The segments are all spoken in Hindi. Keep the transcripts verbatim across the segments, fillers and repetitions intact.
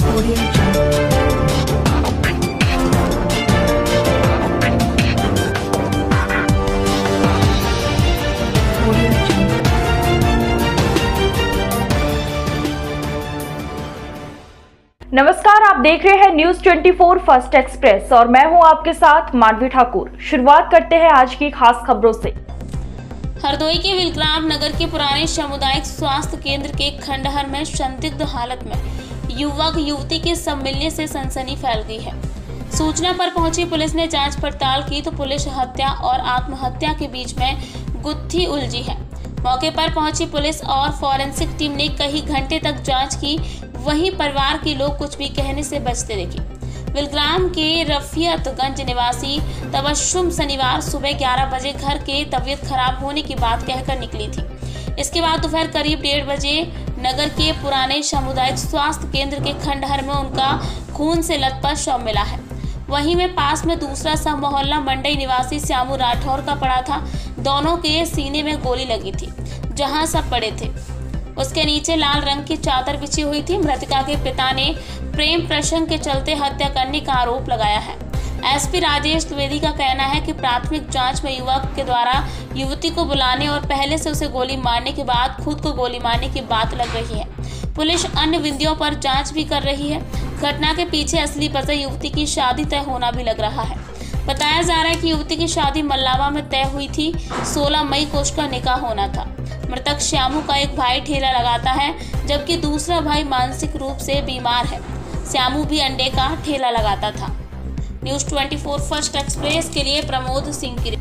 नमस्कार, आप देख रहे हैं न्यूज चौबीस फर्स्ट एक्सप्रेस और मैं हूं आपके साथ मानवी ठाकुर। शुरुआत करते हैं आज की खास खबरों से। हरदोई के विलग्राम नगर के पुराने सामुदायिक स्वास्थ्य केंद्र के खंडहर में संदिग्ध हालत में युवक युवती के सब मिलने से सनसनी फैल गई है। सूचना पर पहुंची पुलिस ने जांच पड़ताल की तो पुलिस हत्या और आत्महत्या के बीच में गुत्थी उलझी है। मौके पर पहुंची पुलिस और फॉरेंसिक टीम ने कई घंटे तक जांच की, वहीं परिवार के लोग कुछ भी कहने से बचते दिखे। विलग्राम के रफियतगंज निवासी तबस्सुम शनिवार सुबह ग्यारह बजे घर के तबीयत खराब होने की बात कहकर निकली थी। इसके बाद दोपहर करीब डेढ़ बजे नगर के पुराने सामुदायिक स्वास्थ्य केंद्र के खंडहर में उनका खून से लथपथ शव मिला है। वहीं में पास में दूसरा शव मोहल्ला मंडई निवासी श्यामू राठौर का पड़ा था। दोनों के सीने में गोली लगी थी, जहां सब पड़े थे। उसके नीचे लाल रंग की चादर बिछी हुई थी। मृतका के पिता ने प्रेम प्रसंग के चलते हत्या करने का आरोप लगाया है। एसपी राजेश द्विवेदी का कहना है कि प्राथमिक जांच में युवक के द्वारा युवती को बुलाने और पहले से उसे गोली मारने के बाद खुद को गोली मारने की बात लग रही है। पुलिस अन्य बिंदुओं पर जांच भी कर रही है। घटना के पीछे असली वजह युवती की शादी तय होना भी लग रहा है। बताया जा रहा है कि युवती की शादी मल्लावा में तय हुई थी। सोलह मई को उसका निकाह होना था। मृतक श्यामू का एक भाई ठेला लगाता है, जबकि दूसरा भाई मानसिक रूप से बीमार है। श्यामू भी अंडे का ठेला लगाता था। न्यूज चौबीस फर्स्ट एक्सप्रेस के लिए प्रमोद सिंह की।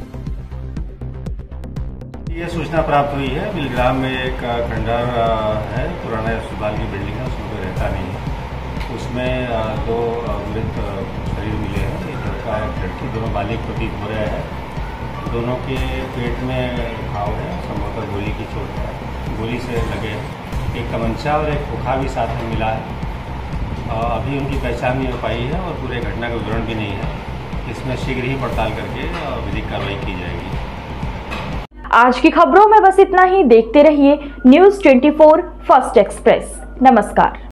ये सूचना प्राप्त हुई है, विलग्राम में एक खंडहर है, पुराना अस्पताल की बिल्डिंग है, उसमें कोई रहता नहीं है। उसमें दो मृत शरीर मिले हैं, एक लड़का एक लड़की, दोनों बालिग प्रतीत हो रहे हैं। दोनों के पेट में घाव है, संभवतः गोली की चोट है, गोली से लगे हैं। एक तमंचा और एक खोखा भी साथ में मिला है। अभी उनकी पहचान नहीं हो पाई है और पूरे घटना का विवरण भी नहीं है। इसमें शीघ्र ही पड़ताल करके विधिक कार्रवाई की जाएगी। आज की खबरों में बस इतना ही। देखते रहिए न्यूज चौबीस फर्स्ट एक्सप्रेस। नमस्कार।